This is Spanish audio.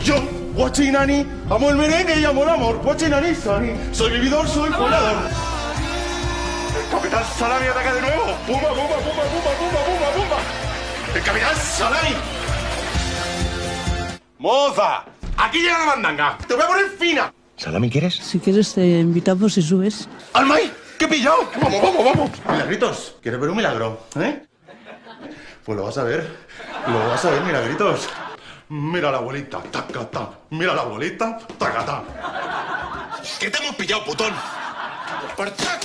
Yo, Guachinani, amo el merengue y amo el amor. Guachinani, Sani. Soy vividor, soy volador. El Capitán Salami ataca de nuevo. Pumba, pumba, pumba, pumba, pumba, pumba, pumba. El Capitán Salami. ¡Moza! ¡Aquí llega la mandanga! ¡Te voy a poner fina! ¿Salami quieres? Si quieres te invitamos y subes. ¡Almay! ¡Qué he pillado! ¡Vamos, vamos, vamos! Milagritos, ¿quieres ver un milagro? ¿Eh? Pues lo vas a ver. Lo vas a ver, Milagritos. Mira a la abuelita, tacata. Mira a la abuelita, tacata. ¿Qué te hemos pillado, putón? ¡Parcha!